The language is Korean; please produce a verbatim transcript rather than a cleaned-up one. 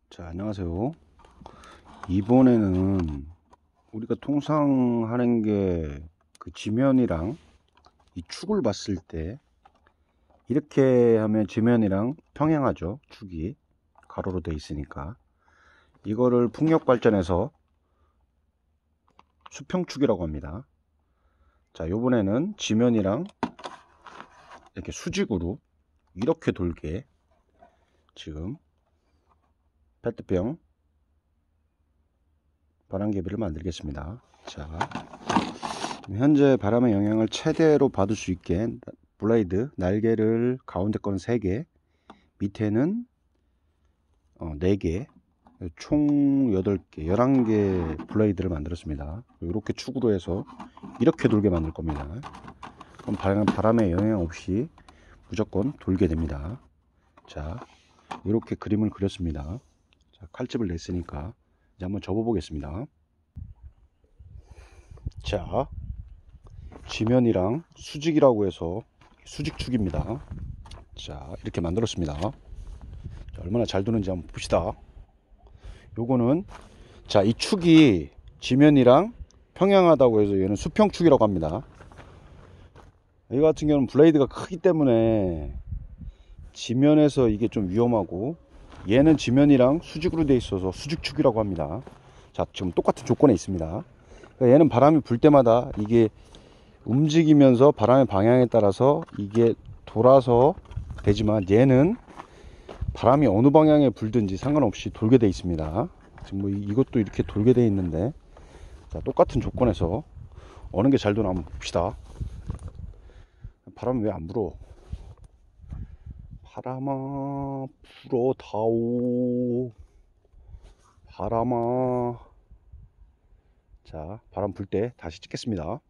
자, 안녕하세요. 이번에는 우리가 통상 하는 게 그 지면이랑 이 축을 봤을 때 이렇게 하면 지면이랑 평행하죠. 축이 가로로 되어 있으니까 이거를 풍력 발전에서 수평축이라고 합니다. 자, 요번에는 지면이랑 이렇게 수직으로 이렇게 돌게 지금 페트병 바람개비를 만들겠습니다. 자, 현재 바람의 영향을 최대로 받을 수 있게 블레이드 날개를 가운데 거는 세 개, 밑에는 어, 네 개, 총 여덟 개, 열한 개 블레이드를 만들었습니다. 이렇게 축으로 해서 이렇게 돌게 만들 겁니다. 그럼 바람, 바람의 영향 없이 무조건 돌게 됩니다. 자, 이렇게 그림을 그렸습니다. 자, 칼집을 냈으니까 이제 한번 접어 보겠습니다. 자, 지면이랑 수직이라고 해서 수직축입니다. 자, 이렇게 만들었습니다. 자, 얼마나 잘 도는지 한번 봅시다. 요거는 자, 이 축이 지면이랑 평행하다고 해서 얘는 수평축이라고 합니다. 이 같은 경우는 블레이드가 크기 때문에 지면에서 이게 좀 위험하고, 얘는 지면이랑 수직으로 되어 있어서 수직축이라고 합니다. 자, 지금 똑같은 조건에 있습니다. 그러니까 얘는 바람이 불 때마다 이게 움직이면서 바람의 방향에 따라서 이게 돌아서 되지만, 얘는 바람이 어느 방향에 불든지 상관없이 돌게 되어 있습니다. 지금 뭐 이것도 이렇게 돌게 되어 있는데, 자, 똑같은 조건에서 어느 게 잘 도나 한번 봅시다. 바람이 왜 안 불어? 바람아 불어 다오. 바람아. 자, 바람 불 때 다시 찍겠습니다.